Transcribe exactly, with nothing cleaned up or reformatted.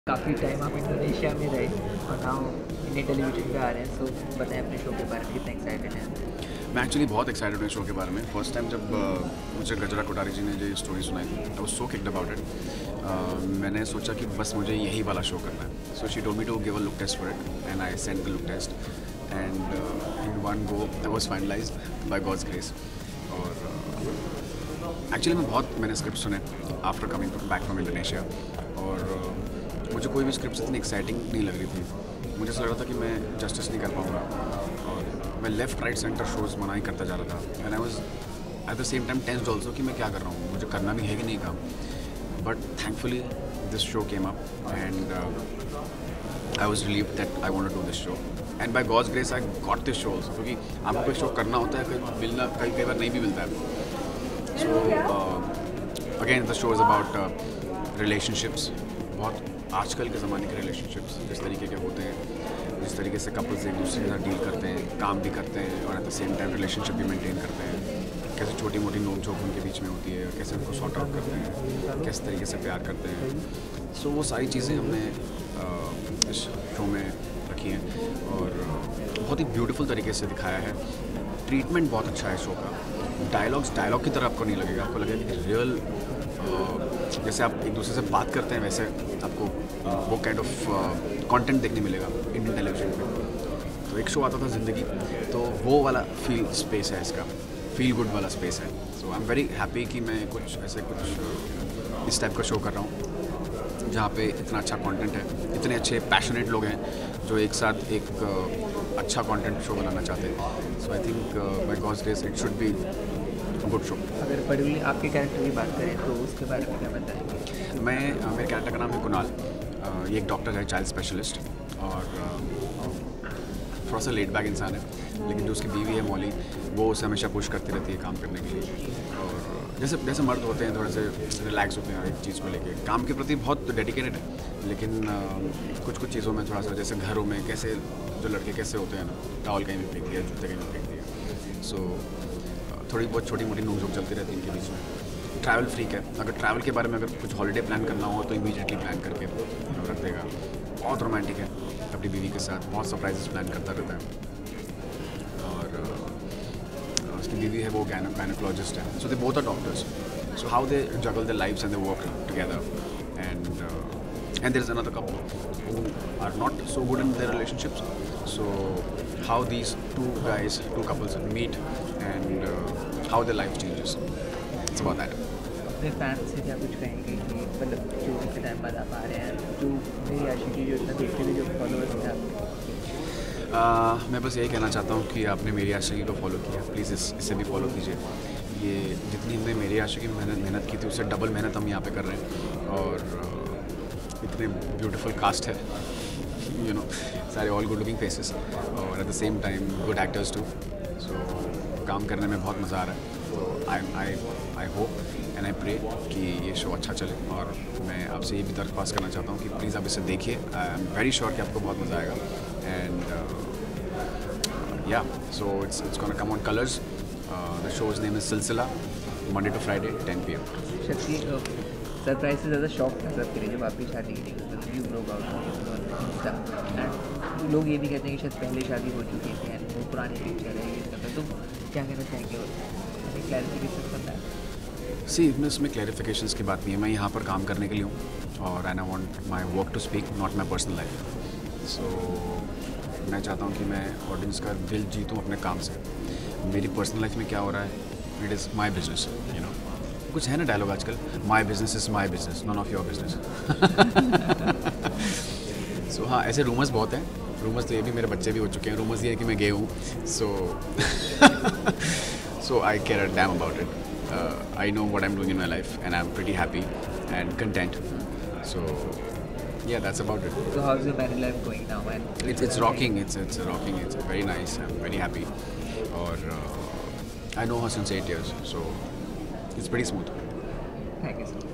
काफ़ी टाइम आप इंडोनेशिया में रहे और नाउ इंडियन टेलीविजन पे आ रहे हैं, सो बताएं अपने शो के बारे में, कितने एक्साइटेड हैं? मैं एक्चुअली बहुत एक्साइटेड हूँ शो के बारे में। फर्स्ट टाइम जब uh, मुझे गजरा कोठारी जी ने जो स्टोरी सुनाई थी, I was so kicked about it. मैंने सोचा कि बस मुझे यही वाला शो करना है। So she told me to give a look test for it and I sent the look test and in one go I was finalised by God's grace. और एक्चुअली uh, मैं बहुत मैंने स्क्रिप्ट सुने after coming back from Indonesia, और uh, मुझे कोई भी script इतनी एक्साइटिंग नहीं लग रही थी। मुझे ऐसा लग रहा था कि मैं जस्टिस नहीं कर पाऊँगा, और मैं लेफ़्ट राइट सेंटर शोज़ मना ही करता जा रहा था। And I was at the same time tensed also कि मैं क्या कर रहा हूँ, मुझे करना भी है कि नहीं काम। But thankfully this show came up and I was relieved that I want to do this show and by God's grace I got this show also, क्योंकि आपको कोई शो करना होता है, कहीं मिलना कई कई बार नहीं भी मिलता है। So again the show is about relationships, बहुत आजकल के ज़माने के रिलेशनशिप्स जिस तरीके के होते हैं, जिस तरीके से कपल्स एक दूसरे के साथ डील करते हैं, काम भी करते हैं और at the same time relationship भी मेंटेन करते हैं, कैसे छोटी मोटी नोक झोंक उनके बीच में होती है, कैसे उनको सॉर्ट आउट करते हैं, किस तरीके से प्यार करते हैं। सो so, वो सारी चीज़ें हमने uh, इस शो में रखी हैं और बहुत ही ब्यूटीफुल तरीके से दिखाया है। ट्रीटमेंट बहुत अच्छा है शो का। डायलॉग्स डायलॉग की तरह आपको नहीं लगेगा, आपको लगेगा कि रियल जैसे आप एक दूसरे से बात करते हैं वैसे आपको वो काइंड ऑफ कंटेंट देखने मिलेगा इंडियन टेलीविजन पे। तो एक शो आता था ज़िंदगी, तो वो वाला फील स्पेस है इसका, फील गुड वाला स्पेस है। So I am very happy कि मैं कुछ ऐसे कुछ इस टाइप का शो कर रहा हूँ जहाँ पे इतना अच्छा कंटेंट है, इतने अच्छे पैशनेट लोग हैं जो एक साथ एक अच्छा कंटेंट शो बनाना चाहते हैं। So I think by God's grace it should be good show. अगर पर्टिकुलरली आपके कैरेक्टर की बात करें तो उसके बारे में क्या बताएंगे? मैं मेरे कैरेक्टर का नाम है कुणाल। ये एक डॉक्टर है, चाइल्ड स्पेशलिस्ट, और थोड़ा सा लेट बैक इंसान है, लेकिन जो उसकी बीवी है मौली, वो उसे हमेशा पुश करती रहती है काम करने के लिए। और जैसे जैसे मर्द होते हैं थोड़े से रिलैक्स होते हैं हर एक चीज़ को लेके, काम के प्रति बहुत डेडिकेटेड है, लेकिन कुछ कुछ चीज़ों में थोड़ा सा, जैसे घरों में कैसे जो लड़के कैसे होते हैं ना, टॉवल कहीं भी फेंक दिया, जूते कहीं भी फेंक दिया। सो थोड़ी बहुत छोटी मोटी नोक-झोंक चलती रहती है इनके बीच में। ट्रैवल फ्रीक है, अगर ट्रैवल के बारे में अगर कुछ हॉलीडे प्लान करना हो तो इमीडिएटली प्लान करके रख देगा। बहुत रोमांटिक है अपनी बीवी के साथ, बहुत सरप्राइजेस प्लान करता रहता है। और uh, उसकी बीवी है वो गायनोकोलॉजिस्ट है, so they both are doctors. So how they juggle their lives and they work together and and there is another couple who are not so good in their relationships. So how these two guys, two couples meet and uh, how their life changes. It's about that. अपने fans से क्या कुछ कहेंगे कि मतलब जो इतने time बाद आप आ रहे हैं, जो मेरी आशिकी जो इतना देखते हुए जो फॉलोअर्स हैं आपके? uh, मैं बस यही कहना चाहता हूँ कि आपने मेरी आशिकी को फॉलो किया, प्लीज़ इस इसे भी फॉलो कीजिए। ये जितनी हमने मेरी आशिकी में मेहनत मेहनत की थी, उससे डबल मेहनत हम यहाँ पे कर रहे हैं, और uh, इतने ब्यूटीफुल कास्ट है, यू नो, सारे ऑल गुड लुकिंग फेसेस, और at the same time good actors too. So काम करने में बहुत मज़ा आ रहा है। तो I I I hope and I pray कि ये शो अच्छा चले, और मैं आपसे ये भी दरख्वास्त करना चाहता हूँ कि प्लीज़ आप इसे देखिए। आई एम वेरी श्योर कि आपको बहुत मज़ा आएगा। And yeah so it's it's gonna come on Colors. The show's name is Silsila, Monday to Friday ten p m. Shakti surprise से ज़्यादा शॉक था सबके लिए जब आपकी शादी की थी, मतलब यू ब्रोक आउट एंड लोग ये भी कहते हैं कि शायद पहले शादी हो चुकी थी एंड वो पुरानी पिक्चर है ये सब है, तो क्या कहना चाहेंगे? और क्लैरिफिकेशन करना है। सी इसमें इसमें क्लैरिफिकेशंस की बात नहीं है। मैं यहाँ पर काम करने के लिए हूँ, और and I want my work to speak, not my personal life. So मैं चाहता हूँ कि मैं ऑडियंस का दिल जीतूँ अपने काम से। मेरी पर्सनल लाइफ में क्या हो रहा है, it is my business, you know. कुछ है ना डायलॉग आजकल, my business is my business, none of your business. So हाँ, ऐसे रूमर्स बहुत हैं। रूमर्स तो ये भी मेरे बच्चे भी हो चुके हैं। रूमर्स ये है कि मैं गे हूँ, so so I care a damn about it. I know what I am doing in my life and I am pretty happy and content. So yeah, that's about it. So how's your married life going now? And it's it's rocking. It's it's rocking. It's very nice. I'm very happy. Or uh, I know her since eight years, so it's pretty smooth. Thank you so much.